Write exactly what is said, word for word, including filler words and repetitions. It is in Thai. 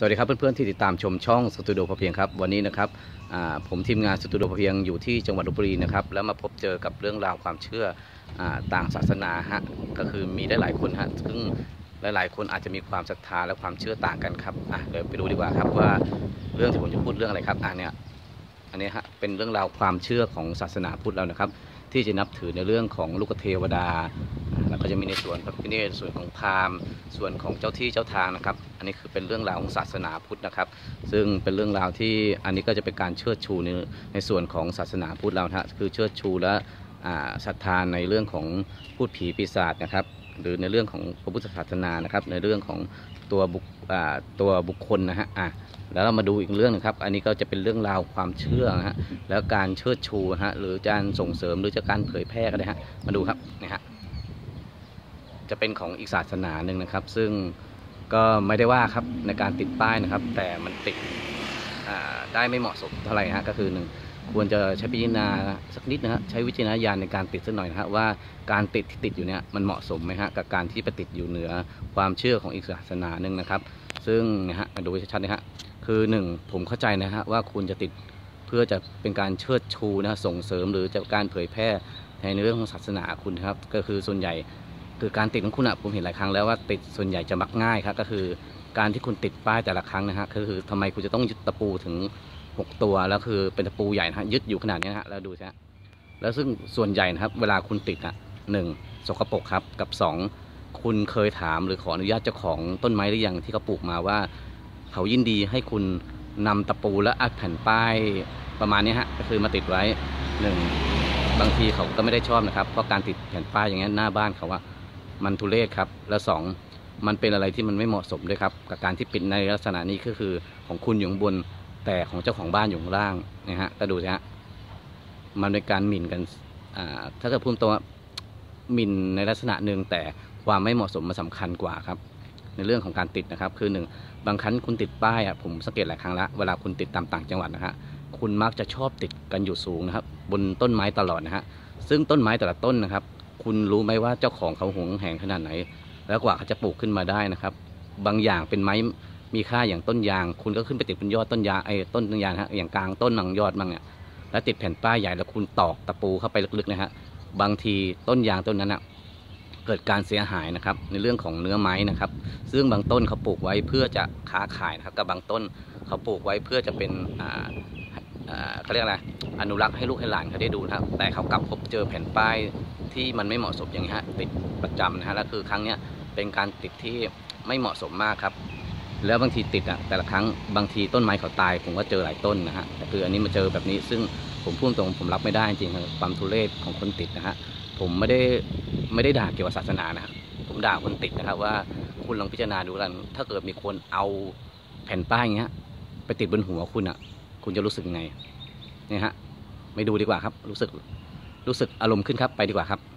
สวัสดีครับเพื่อนๆที่ติดตามชมช่องสตูดิโอพอเพียงครับวันนี้นะครับผมทีมงานสตูดิโอพอเพียงอยู่ที่จังหวัดลพบุรีนะครับแล้วมาพบเจอกับเรื่องราวความเชื่อต่างศาสนาฮะก็คือมีได้หลายคนฮะซึ่งหลายๆคนอาจจะมีความศรัทธาและความเชื่อต่างกันครับอ่ะเดี๋ยวไปดูดีกว่าครับว่าเรื่องที่ผมจะพูดเรื่องอะไรครับอ่ะเนี่ยอันนี้ฮะเป็นเรื่องราวความเชื่อของศาสนาพุทธเรานะครับที่จะนับถือในเรื่องของลูกเทวดาแล้วก็จะมีในส่วนพระพิฆเนศส่วนของพราหมณ์ส่วนของเจ้าที่เจ้าทางนะครับอันนี้คือเป็นเรื่องราวของศาสนาพุทธนะครับซึ่งเป็นเรื่องราวที่อันนี้ก็จะเป็นการเชิดชูในในส่วนของศาสนาพุทธเราฮะคือเชิดชูและศรัทธาในเรื่องของพูดผีปีศาจนะครับหรือในเรื่องของพระพุทธศาสนานะครับในเรื่องของตัวบุคตัวบุคคลนะฮะอ่ะแล้วเรามาดูอีกเรื่องนึงครับอันนี้ก็จะเป็นเรื่องราวความเชื่อนะฮะแล้วการเชิดชูฮะหรือการส่งเสริมหรือจะการเผยแพร่ก็ได้ฮะมาดูครับนี่ฮะจะเป็นของอีกศาสนาหนึ่งนะครับซึ่งก็ไม่ได้ว่าครับในการติดป้ายนะครับแต่มันติดได้ไม่เหมาะสมเท่าไหร่ฮะก็คือหนึ่งควรจะใช้พิจารณาสักนิดนะฮะใช้วิจารณญาณในการติดสักหน่อยนะฮะว่าการติดที่ติดอยู่เนี่ยมันเหมาะสมไหมฮะกับการที่ไปติดอยู่เหนือความเชื่อของอีกศาสนาหนึ่งนะครับซึ่งนะฮะมาดูชัดๆนะฮะคือหนึ่งผมเข้าใจนะฮะว่าคุณจะติดเพื่อจะเป็นการเชิดชูนะส่งเสริมหรือจะการเผยแพร่ในเรื่องของศาสนาคุณครับก็คือส่วนใหญ่คือการติดของคุณอะผมเห็นหลายครั้งแล้วว่าติดส่วนใหญ่จะมักง่ายครับก็คือการที่คุณติดป้ายแต่ละครั้งนะฮะก็คือทำไมคุณจะต้องยึดตะปูถึงหกตัวแล้วคือเป็นตะปูใหญ่นะฮะยึดอยู่ขนาดนี้นะฮะแล้วดูใช่แล้วซึ่งส่วนใหญ่นะครับเวลาคุณติดอ่ะหนึ่งสกปรกครับกับสองคุณเคยถามหรือขออนุญาตเจ้าของต้นไม้หรือยังที่เขาปลูกมาว่าเขายินดีให้คุณนำตะปูและอัดแผ่นป้ายประมาณนี้ฮะก็คือมาติดไว้หนึ่งบางทีเขาก็ไม่ได้ชอบนะครับเพราะการติดแผ่นป้ายอย่างนี้หน้าบ้านเขาว่ามันทุเรศครับแล้วสองมันเป็นอะไรที่มันไม่เหมาะสมด้วยครับกับการที่ปิดในลักษณะนี้ก็คือของคุณอยู่ข้างบนแต่ของเจ้าของบ้านอยู่ข้างล่างนะฮะก็ดูสิฮะมันเป็นการหมิ่นกันถ้าเกิดพูดตรงหมิ่นในลักษณะหนึ่งแต่ความไม่เหมาะสมมันสาคัญกว่าครับในเรื่องของการติดนะครับคือหนึ่งบางครั้งคุณติดป้ายอ่ะผมสังเกตหลายครั้งแล้วเวลาคุณติดตามต่างจังหวัดนะฮะคุณมักจะชอบติดกันอยู่สูงนะครับบนต้นไม้ตลอดนะฮะซึ่งต้นไม้แต่ละต้นนะครับคุณรู้ไหมว่าเจ้าของเขาหวงแหนขนาดไหนแล้วกว่าเขาจะปลูกขึ้นมาได้นะครับบางอย่างเป็นไม้มีค่าอย่างต้นยางคุณก็ขึ้นไปติดบนยอดต้นยางไอ้ต้นยางฮะอย่างกลางต้นหนังยอดบ้างเนี่ยแล้วติดแผ่นป้ายใหญ่แล้วคุณตอกตะปูเข้าไปลึกๆนะฮะบางทีต้นยางต้นนั้นอ่ะเกิดการเสียหายนะครับในเรื่องของเนื้อไม้นะครับซึ่งบางต้นเขาปลูกไว้เพื่อจะค้าขายนะครับกับบางต้นเขาปลูกไว้เพื่อจะเป็นอ่าอ่าเขาเรียกอะไรอนุรักษ์ให้ลูกให้หลานเขาได้ดูนะครับแต่เขากลับพบเจอแผ่นป้ายที่มันไม่เหมาะสมอย่างนี้ฮะติดประจำนะฮะแล้วคือครั้งเนี้ยเป็นการติดที่ไม่เหมาะสมมากครับแล้วบางทีติดอ่ะแต่ละครั้งบางทีต้นไม้เขาตายผมก็เจอหลายต้นนะฮะแต่คืออันนี้มาเจอแบบนี้ซึ่งผมพูดตรงผมรับไม่ได้จริงๆความทุเรศของคนติดนะฮะผมไม่ได้ไม่ได้ด่าเกี่ยวกับศาสนานะผมด่าคนติดนะครับว่าคุณลองพิจารณาดูกันถ้าเกิดมีคนเอาแผ่นป้ายอย่างเงี้ยไปติดบนหัวคุณอ่ะคุณจะรู้สึกไงเนี่ยฮะไม่ดูดีกว่าครับรู้สึกรู้สึกอารมณ์ขึ้นครับไปดีกว่าครับ